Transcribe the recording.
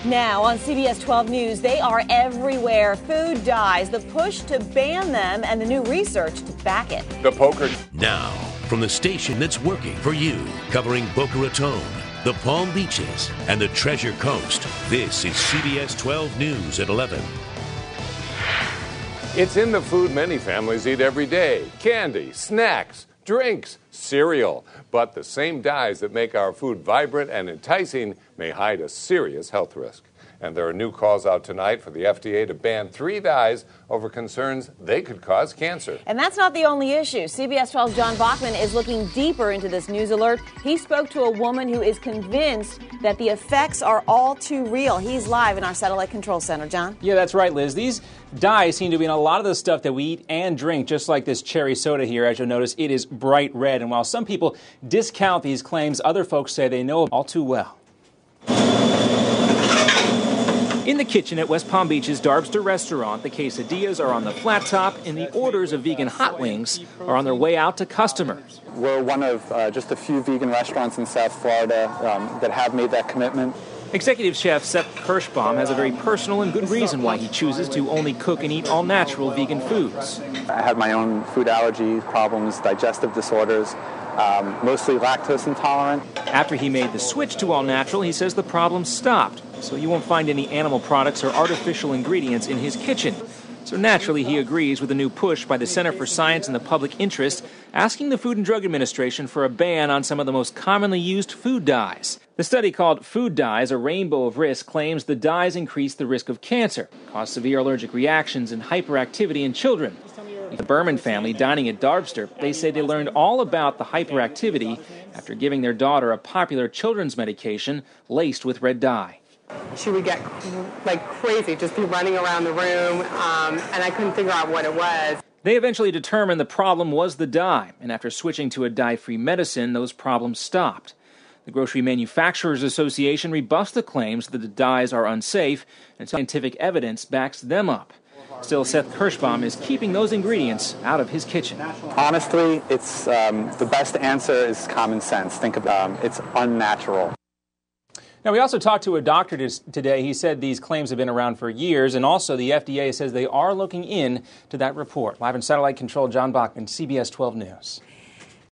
Now on CBS 12 News, they are everywhere. Food dyes, the push to ban them, and the new research to back it. The poker. Now, from the station that's working for you, covering Boca Raton, the Palm Beaches, and the Treasure Coast, this is CBS 12 News at 11. It's in the food many families eat every day. Candy, snacks, drinks, cereal. But the same dyes that make our food vibrant and enticing may hide a serious health risk. And there are new calls out tonight for the FDA to ban 3 dyes over concerns they could cause cancer. And that's not the only issue. CBS 12's John Bachman is looking deeper into this news alert. He spoke to a woman who is convinced that the effects are all too real. He's live in our satellite control center. John? Yeah, that's right, Liz. These dyes seem to be in a lot of the stuff that we eat and drink, just like this cherry soda here. As you'll notice, it is bright red. And while some people discount these claims, other folks say they know all too well. In the kitchen at West Palm Beach's Darbster restaurant, the quesadillas are on the flat top and the orders of vegan hot wings are on their way out to customers. We're one of just a few vegan restaurants in South Florida that have made that commitment. Executive Chef Seth Kirschbaum has a very personal and good reason why he chooses to only cook and eat all-natural vegan foods. I have my own food allergy problems, digestive disorders, mostly lactose intolerant. After he made the switch to all-natural, he says the problem stopped, so you won't find any animal products or artificial ingredients in his kitchen. So naturally, he agrees with a new push by the Center for Science and the Public Interest, asking the Food and Drug Administration for a ban on some of the most commonly used food dyes. The study called Food Dyes, A Rainbow of Risk, claims the dyes increase the risk of cancer, cause severe allergic reactions and hyperactivity in children. The Berman family dining at Darbster, they say they learned all about the hyperactivity after giving their daughter a popular children's medication laced with red dye. She would get like crazy, just be running around the room, and I couldn't figure out what it was. They eventually determined the problem was the dye, and after switching to a dye-free medicine, those problems stopped. The Grocery Manufacturers Association rebuffs the claims that the dyes are unsafe, and scientific evidence backs them up. Still, Seth Kirschbaum is keeping those ingredients out of his kitchen. Honestly, it's the best answer is common sense. Think about it's unnatural. Now, we also talked to a doctor today. He said these claims have been around for years, and also the FDA says they are looking into that report. Live in satellite control, John Bachman, CBS 12 News.